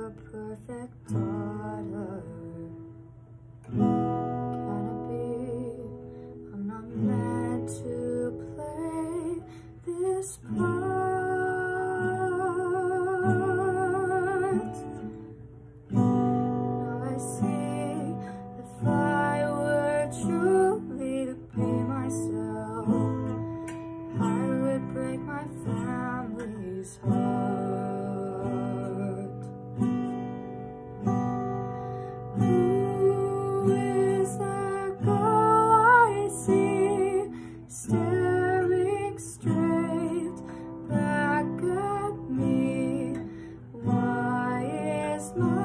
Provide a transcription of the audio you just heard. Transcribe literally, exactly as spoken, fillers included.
a perfect daughter. Can it be I'm not meant to play this part? Now I see, if I were truly to be myself, I would break my family's heart. Who is that girl I see staring straight back at me? Why is my